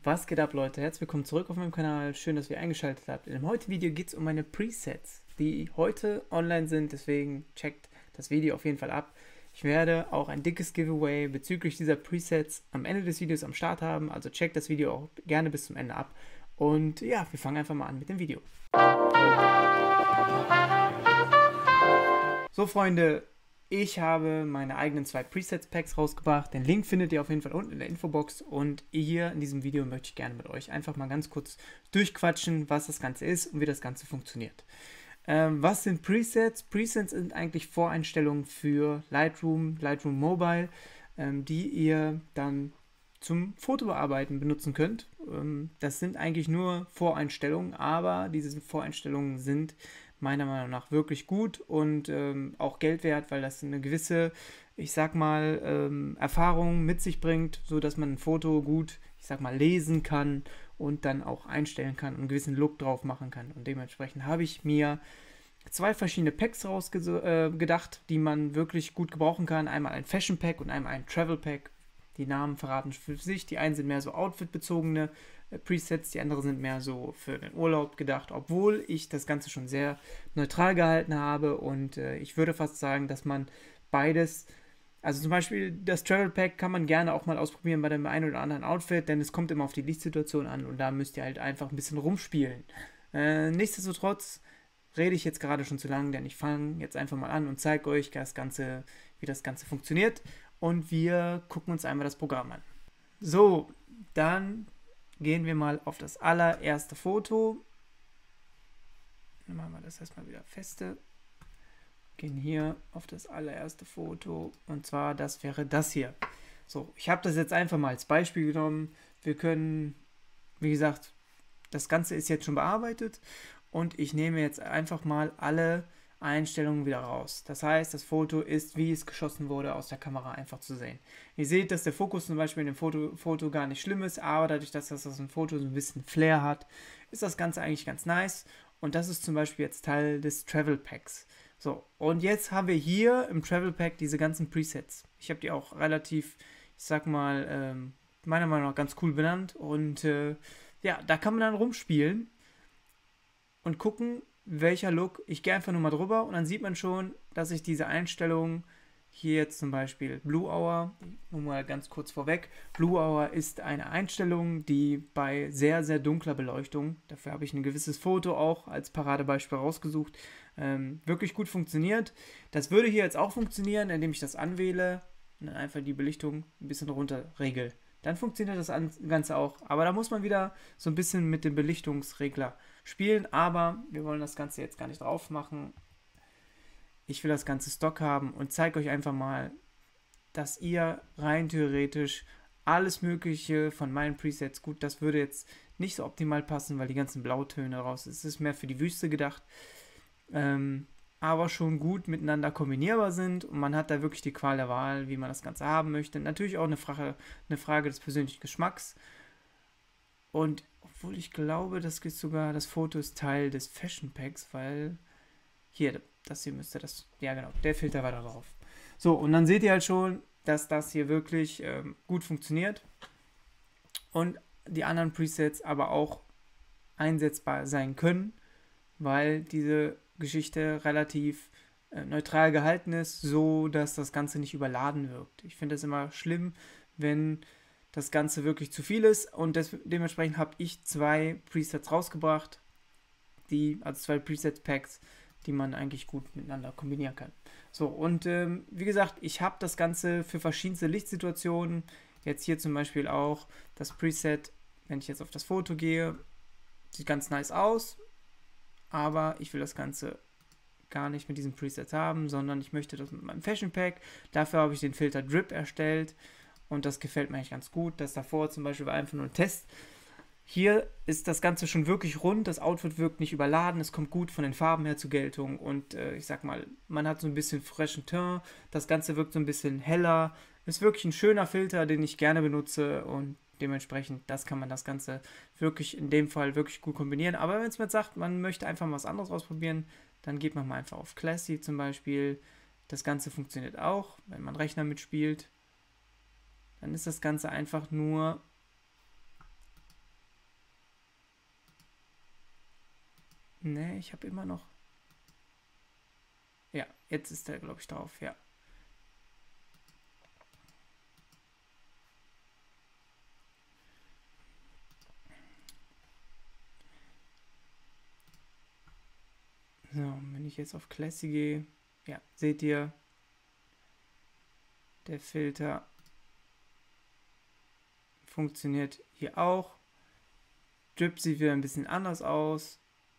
Was geht ab, Leute? Herzlich willkommen zurück auf meinem Kanal. Schön, dass ihr eingeschaltet habt. In dem heutigen Video geht es um meine Presets, die heute online sind. Deswegen checkt das Video auf jeden Fall ab. Ich werde auch ein dickes Giveaway bezüglich dieser Presets am Ende des Videos am Start haben. Also checkt das Video auch gerne bis zum Ende ab. Und ja, wir fangen einfach mal an mit dem Video. So, Freunde. Ich habe meine eigenen 2 Presets-Packs rausgebracht. Den Link findet ihr auf jeden Fall unten in der Infobox. Und hier in diesem Video möchte ich gerne mit euch einfach mal ganz kurz durchquatschen, was das Ganze ist und wie das Ganze funktioniert. Was sind Presets? Presets sind eigentlich Voreinstellungen für Lightroom Mobile, die ihr dann zum Fotobearbeiten benutzen könnt. Das sind eigentlich nur Voreinstellungen, aber diese Voreinstellungen sind meiner Meinung nach wirklich gut und auch Geld wert, weil das eine gewisse, ich sag mal, Erfahrung mit sich bringt, so dass man ein Foto gut, ich sag mal, lesen kann und dann auch einstellen kann und einen gewissen Look drauf machen kann. Und dementsprechend habe ich mir 2 verschiedene Packs rausgedacht, die man wirklich gut gebrauchen kann. Einmal ein Fashion Pack und einmal ein Travel Pack. Die Namen verraten für sich. Die einen sind mehr so outfit-bezogene Presets, die anderen sind mehr so für den Urlaub gedacht, obwohl ich das Ganze schon sehr neutral gehalten habe und ich würde fast sagen, dass man beides, also zum Beispiel das Travel Pack kann man gerne auch mal ausprobieren bei dem einen oder anderen Outfit, denn es kommt immer auf die Lichtsituation an und da müsst ihr halt einfach ein bisschen rumspielen. Nichtsdestotrotz rede ich jetzt gerade schon zu lange, denn ich fange jetzt einfach mal an und zeige euch wie das Ganze funktioniert und wir gucken uns einmal das Programm an. So, dann gehen wir mal auf das allererste Foto. Dann machen wir das erstmal wieder feste. Gehen hier auf das allererste Foto und zwar das wäre das hier. So, ich habe das jetzt einfach mal als Beispiel genommen. Wir können, wie gesagt, das Ganze ist jetzt schon bearbeitet und ich nehme jetzt einfach mal alle Einstellungen wieder raus. Das heißt, das Foto ist, wie es geschossen wurde, aus der Kamera einfach zu sehen. Ihr seht, dass der Fokus zum Beispiel in dem Foto gar nicht schlimm ist, aber dadurch, dass das ein Foto so ein bisschen Flair hat, ist das Ganze eigentlich ganz nice. Und das ist zum Beispiel jetzt Teil des Travel Packs. So, und jetzt haben wir hier im Travel Pack diese ganzen Presets. Ich habe die auch relativ, ich sag mal, meiner Meinung nach ganz cool benannt. Und ja, da kann man dann rumspielen und gucken, welcher Look. Ich gehe einfach nur mal drüber und dann sieht man schon, dass ich diese Einstellungen hier jetzt zum Beispiel Blue Hour, nur mal ganz kurz vorweg, Blue Hour ist eine Einstellung, die bei sehr, sehr dunkler Beleuchtung, dafür habe ich ein gewisses Foto auch als Paradebeispiel rausgesucht, wirklich gut funktioniert. Das würde hier jetzt auch funktionieren, indem ich das anwähle und dann einfach die Belichtung ein bisschen runter regel. Dann funktioniert das Ganze auch. Aber da muss man wieder so ein bisschen mit dem Belichtungsregler spielen. Aber wir wollen das Ganze jetzt gar nicht drauf machen. Ich will das Ganze Stock haben und zeige euch einfach mal, dass ihr rein theoretisch alles Mögliche von meinen Presets, gut, das würde jetzt nicht so optimal passen, weil die ganzen Blautöne raus ist. Es ist mehr für die Wüste gedacht. Aber schon gut miteinander kombinierbar sind und man hat da wirklich die Qual der Wahl, wie man das Ganze haben möchte. Natürlich auch eine Frage des persönlichen Geschmacks. Und obwohl ich glaube, das Foto ist Teil des Fashion Packs, weil hier, das hier müsste das, ja genau, der Filter war da drauf. So, und dann seht ihr halt schon, dass das hier wirklich gut funktioniert und die anderen Presets aber auch einsetzbar sein können, weil diese Geschichte relativ neutral gehalten ist, so dass das Ganze nicht überladen wirkt. Ich finde es immer schlimm, wenn das Ganze wirklich zu viel ist und dementsprechend habe ich 2 Presets rausgebracht, also 2 Presets-Packs, die man eigentlich gut miteinander kombinieren kann. So, und wie gesagt, ich habe das Ganze für verschiedenste Lichtsituationen, jetzt hier zum Beispiel auch das Preset, wenn ich jetzt auf das Foto gehe, sieht ganz nice aus, aber ich will das Ganze gar nicht mit diesem Preset haben, sondern ich möchte das mit meinem Fashion Pack. Dafür habe ich den Filter Drip erstellt und das gefällt mir eigentlich ganz gut. Das davor zum Beispiel war einfach nur ein Test. Hier ist das Ganze schon wirklich rund, das Outfit wirkt nicht überladen, es kommt gut von den Farben her zur Geltung und ich sag mal, man hat so ein bisschen frischen Teint, das Ganze wirkt so ein bisschen heller. Ist wirklich ein schöner Filter, den ich gerne benutze und dementsprechend, kann man das Ganze wirklich in dem Fall wirklich gut kombinieren. Aber wenn es mir sagt, man möchte einfach mal was anderes ausprobieren, dann geht man mal einfach auf Classy zum Beispiel. Das Ganze funktioniert auch, wenn man Rechner mitspielt. Dann ist das Ganze einfach nur Ne, ich habe immer noch... Ja, jetzt ist der, glaube ich, drauf, ja. So, wenn ich jetzt auf Classy gehe, ja, seht ihr, der Filter funktioniert hier auch. Drip sieht wieder ein bisschen anders aus.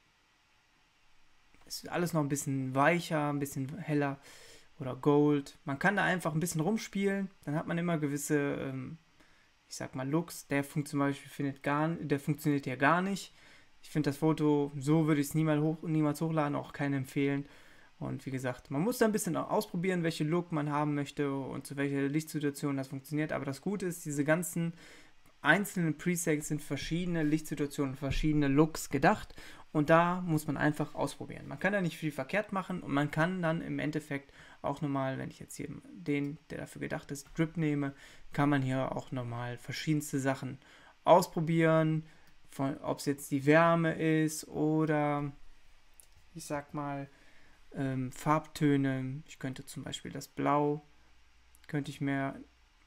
Es wird alles noch ein bisschen weicher, ein bisschen heller oder Gold. Man kann da einfach ein bisschen rumspielen. Dann hat man immer gewisse, ich sag mal, Looks. Der zum Beispiel der funktioniert ja gar nicht. Ich finde das Foto, so würde ich es niemals hochladen, auch keinen empfehlen. Und wie gesagt, man muss da ein bisschen ausprobieren, welche Look man haben möchte und zu welcher Lichtsituation das funktioniert. Aber das Gute ist, diese ganzen einzelnen Presets sind verschiedene Lichtsituationen, verschiedene Looks gedacht. Und da muss man einfach ausprobieren. Man kann da nicht viel verkehrt machen und man kann dann im Endeffekt auch nochmal, wenn ich jetzt hier den, der dafür gedacht ist, Drip nehme, kann man hier auch nochmal verschiedenste Sachen ausprobieren. Ob es jetzt die Wärme ist oder ich sag mal Farbtöne. Ich könnte zum Beispiel das Blau, könnte ich mehr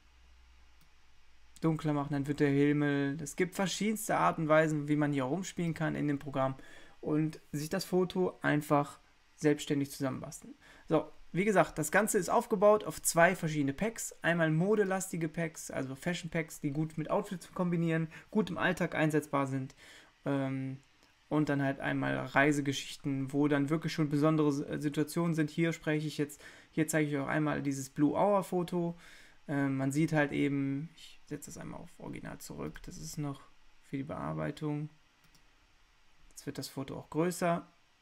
dunkler machen, dann wird der Himmel. Es gibt verschiedenste Arten und Weisen, wie man hier rumspielen kann in dem Programm und sich das Foto einfach selbstständig zusammenbasteln. So, wie gesagt, das Ganze ist aufgebaut auf 2 verschiedene Packs. Einmal modelastige Packs, also Fashion Packs, die gut mit Outfits kombinieren, gut im Alltag einsetzbar sind. Und dann halt einmal Reisegeschichten, wo dann wirklich schon besondere Situationen sind. Hier zeige ich euch auch einmal dieses Blue Hour Foto. Man sieht halt eben, ich setze das einmal auf Original zurück, das ist noch für die Bearbeitung. Jetzt wird das Foto auch größer.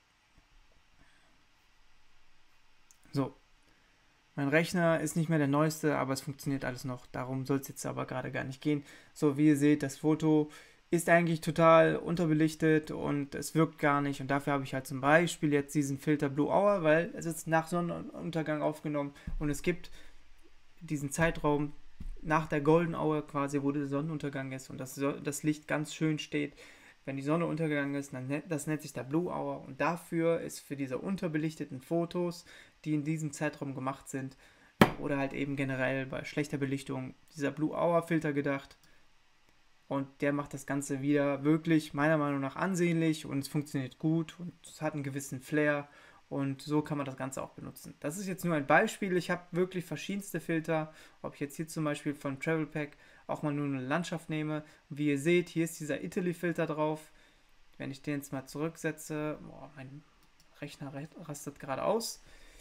So, mein Rechner ist nicht mehr der neueste, aber es funktioniert alles noch. Darum soll es jetzt aber gerade gar nicht gehen. So, wie ihr seht, das Foto ist eigentlich total unterbelichtet und es wirkt gar nicht. Und dafür habe ich halt zum Beispiel jetzt diesen Filter Blue Hour, weil es ist nach Sonnenuntergang aufgenommen und es gibt diesen Zeitraum nach der Golden Hour quasi, wo der Sonnenuntergang ist und das Licht ganz schön steht. Wenn die Sonne untergegangen ist, dann das nennt sich der Blue Hour und dafür ist für diese unterbelichteten Fotos, die in diesem Zeitraum gemacht sind oder halt eben generell bei schlechter Belichtung, dieser Blue Hour Filter gedacht und der macht das Ganze wieder wirklich meiner Meinung nach ansehnlich und es funktioniert gut und es hat einen gewissen Flair. Und so kann man das Ganze auch benutzen. Das ist jetzt nur ein Beispiel. Ich habe wirklich verschiedenste Filter. Ob ich jetzt hier zum Beispiel von Travel Pack auch mal nur eine Landschaft nehme. Und wie ihr seht, hier ist dieser Italy-Filter drauf. Wenn ich den jetzt mal zurücksetze, mein Rechner rastet gerade aus.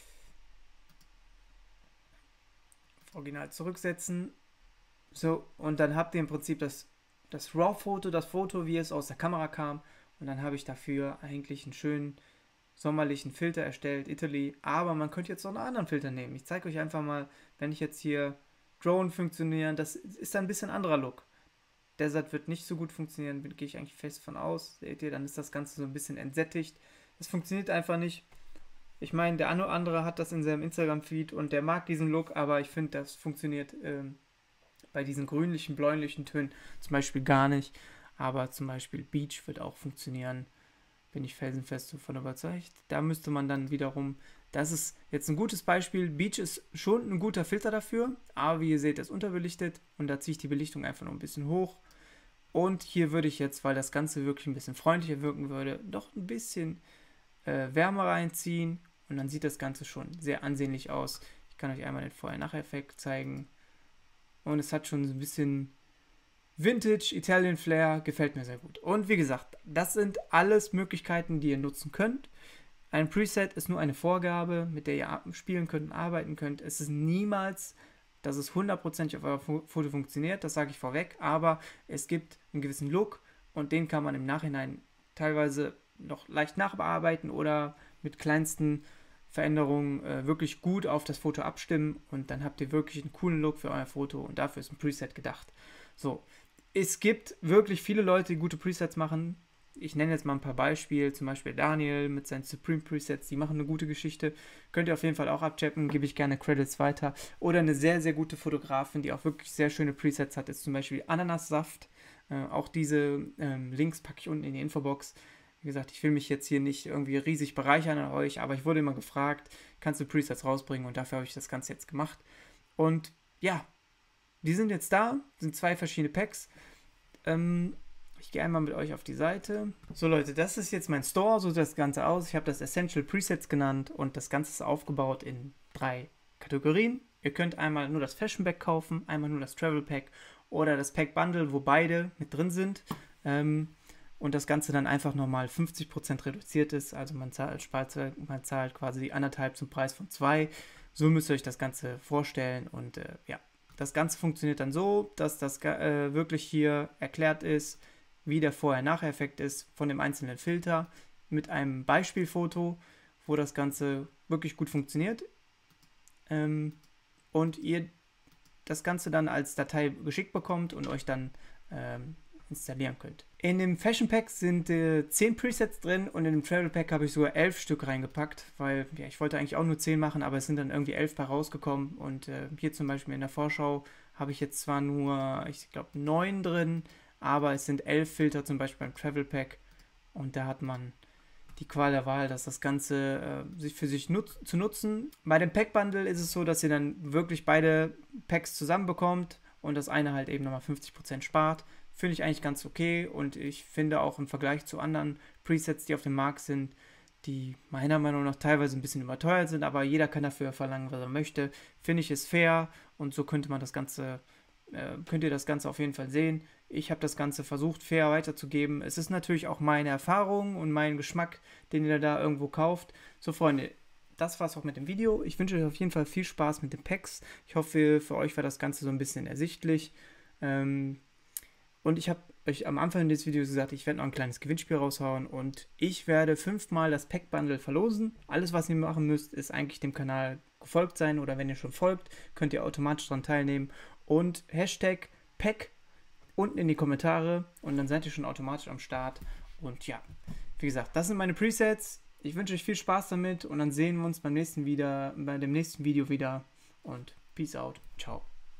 Auf Original zurücksetzen. So, und dann habt ihr im Prinzip das RAW-Foto, das Foto, wie es aus der Kamera kam. Und dann habe ich dafür eigentlich einen schönen sommerlichen Filter erstellt, Italy, aber man könnte jetzt noch einen anderen Filter nehmen. Ich zeige euch einfach mal, wenn ich jetzt hier Drone funktionieren, das ist ein bisschen anderer Look. Desert wird nicht so gut funktionieren, gehe ich eigentlich fest von aus. Seht ihr, dann ist das Ganze so ein bisschen entsättigt. Das funktioniert einfach nicht. Ich meine, der eine oder andere hat das in seinem Instagram-Feed und der mag diesen Look, aber ich finde, das funktioniert bei diesen grünlichen, bläulichen Tönen zum Beispiel gar nicht. Aber zum Beispiel Beach wird auch funktionieren. Bin ich felsenfest davon überzeugt. Da müsste man dann wiederum, das ist jetzt ein gutes Beispiel, Beach ist schon ein guter Filter dafür, aber wie ihr seht, ist unterbelichtet und da ziehe ich die Belichtung einfach noch ein bisschen hoch. Und hier würde ich jetzt, weil das Ganze wirklich ein bisschen freundlicher wirken würde, doch ein bisschen Wärme reinziehen und dann sieht das Ganze schon sehr ansehnlich aus. Ich kann euch einmal den Vorher-Nachher-Effekt zeigen und es hat schon so ein bisschen Vintage, Italian Flair, gefällt mir sehr gut. Und wie gesagt, das sind alles Möglichkeiten, die ihr nutzen könnt. Ein Preset ist nur eine Vorgabe, mit der ihr spielen könnt und arbeiten könnt. Es ist niemals, dass es 100% auf euer Foto funktioniert, das sage ich vorweg, aber es gibt einen gewissen Look und den kann man im Nachhinein teilweise noch leicht nachbearbeiten oder mit kleinsten Veränderungen wirklich gut auf das Foto abstimmen und dann habt ihr wirklich einen coolen Look für euer Foto und dafür ist ein Preset gedacht. So, es gibt wirklich viele Leute, die gute Presets machen. Ich nenne jetzt mal ein paar Beispiele, zum Beispiel Daniel mit seinen Supreme Presets, die machen eine gute Geschichte. Könnt ihr auf jeden Fall auch abchecken, gebe ich gerne Credits weiter. Oder eine sehr, sehr gute Fotografin, die auch wirklich sehr schöne Presets hat, ist zum Beispiel Ananassaft. Auch diese Links packe ich unten in die Infobox. Wie gesagt, ich will mich jetzt hier nicht irgendwie riesig bereichern an euch, aber ich wurde immer gefragt, kannst du Presets rausbringen, und dafür habe ich das Ganze jetzt gemacht. Und ja, die sind jetzt da, sind 2 verschiedene Packs. Ich gehe einmal mit euch auf die Seite. So Leute, das ist jetzt mein Store, so sieht das Ganze aus. Ich habe das Essential Presets genannt und das Ganze ist aufgebaut in 3 Kategorien. Ihr könnt einmal nur das Fashion Pack kaufen, einmal nur das Travel Pack oder das Pack Bundle, wo beide mit drin sind. Und das Ganze dann einfach nochmal 50% reduziert ist. Also man zahlt quasi 1,5 zum Preis von 2. So müsst ihr euch das Ganze vorstellen. Und ja, das Ganze funktioniert dann so, dass das wirklich hier erklärt ist, wie der Vorher-Nachher-Effekt ist von dem einzelnen Filter mit einem Beispielfoto, wo das Ganze wirklich gut funktioniert. Und ihr das Ganze dann als Datei geschickt bekommt und euch dann installieren könnt. In dem Fashion Pack sind 10 Presets drin und in dem Travel Pack habe ich sogar 11 Stück reingepackt, weil ja, ich wollte eigentlich auch nur 10 machen, aber es sind dann irgendwie 11 bei rausgekommen. Und hier zum Beispiel in der Vorschau habe ich jetzt zwar nur, ich glaube, 9 drin, aber es sind 11 Filter zum Beispiel beim Travel Pack und da hat man die Qual der Wahl, das Ganze für sich zu nutzen. Bei dem Pack Bundle ist es so, dass ihr dann wirklich beide Packs zusammenbekommt und das eine halt eben nochmal 50% spart. Finde ich eigentlich ganz okay und ich finde auch im Vergleich zu anderen Presets, die auf dem Markt sind, die meiner Meinung nach teilweise ein bisschen überteuert sind, aber jeder kann dafür verlangen, was er möchte, finde ich es fair und so könnt ihr das Ganze auf jeden Fall sehen. Ich habe das Ganze versucht, fair weiterzugeben. Es ist natürlich auch meine Erfahrung und mein Geschmack, den ihr da irgendwo kauft. So, Freunde, das war's auch mit dem Video. Ich wünsche euch auf jeden Fall viel Spaß mit den Packs. Ich hoffe, für euch war das Ganze so ein bisschen ersichtlich. Und ich habe euch am Anfang des Videos gesagt, ich werde noch ein kleines Gewinnspiel raushauen und ich werde 5-mal das Pack Bundle verlosen. Alles, was ihr machen müsst, ist eigentlich dem Kanal gefolgt sein oder wenn ihr schon folgt, könnt ihr automatisch daran teilnehmen und Hashtag Pack unten in die Kommentare und dann seid ihr schon automatisch am Start. Und ja, wie gesagt, das sind meine Presets. Ich wünsche euch viel Spaß damit und dann sehen wir uns bei dem nächsten Video wieder und Peace out. Ciao.